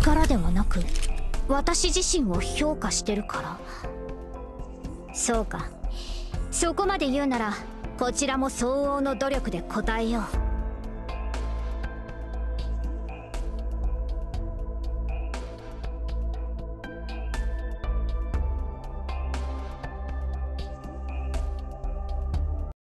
力ではなく私自身を評価してるから。そうか、そこまで言うならこちらも相応の努力で応えよう。